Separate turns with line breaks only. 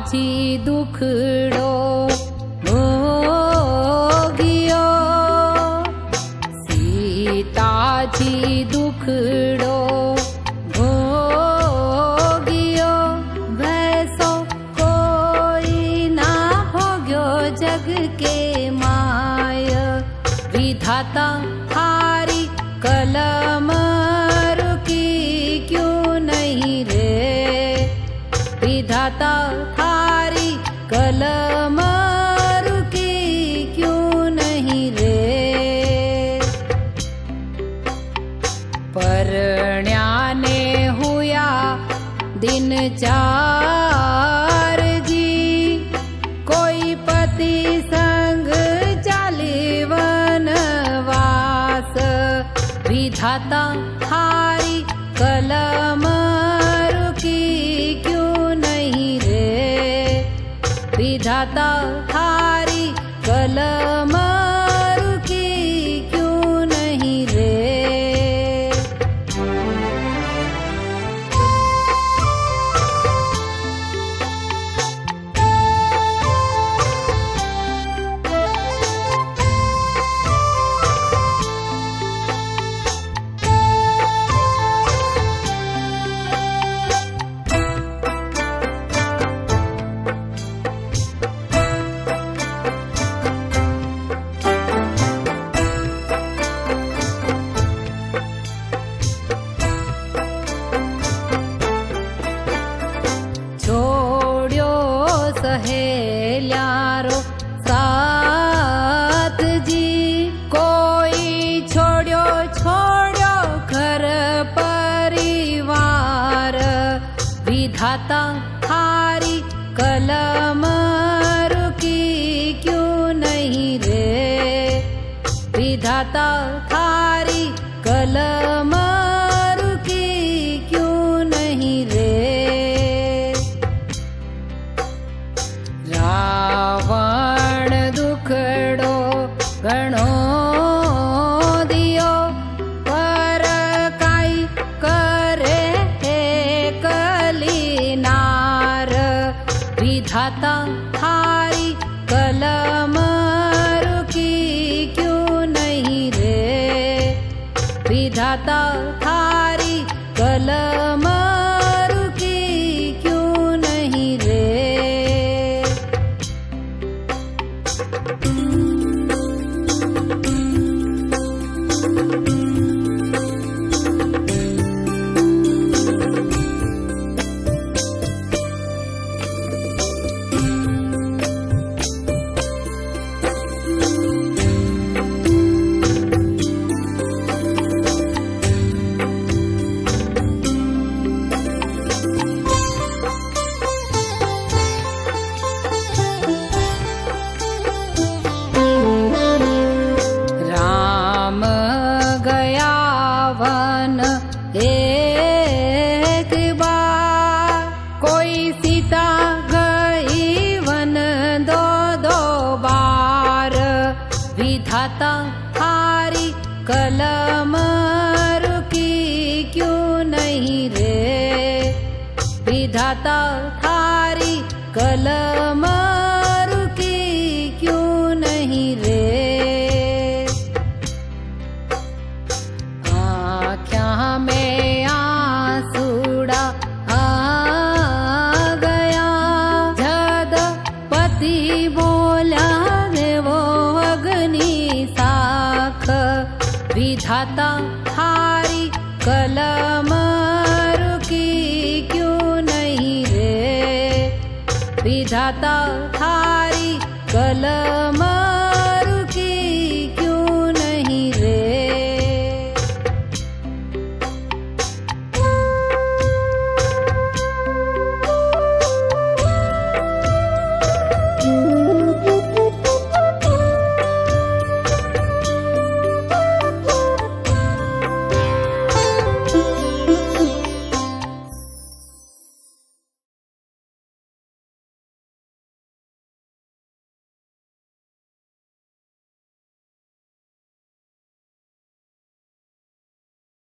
जी दुखड़ो भोगियो, Sita ji दुखड़ो भोगियो, vaso कोई ना भोग्यो जग के माय। विधाता हारी कलम रुकी क्यों नहीं रे, विधाता थारी कलम रुकी क्यों नहीं रे। परण्याने हुआ दिन 4 जी, कोई पति संग चाली वनवास। विधाता थारी कलम रुकी क्यों नहीं रे, विधाता थारी कलम रुकी क्यों नहीं रे। सहेल्यारो साथ जी, कोई छोड़ो छोड़ो घर परिवार। विधाता थारी कलम रुकी क्यों नहीं रे, विधाता थारी कलम रुकी क्यों नहीं रे। रावण दुखड़ो घणो दियो, पर काई करे हे कलीनार। विधाता थारी कलम रुकी क्यों नहीं रे, विधाता थारी कलम रुकी क्यों नहीं रे। एक बार कोई सीता गई वन 2 बार। विधाता थारी कलम रुकी क्यों नहीं रे, विधाता थारी कलम रुकी क्यों नहीं रे। में आंसूड़ा आ गया, जद पति बोला वो अग्नि साख। विधाता थारी कलम रुकी क्यों नहीं रे, विधाता थारी कलम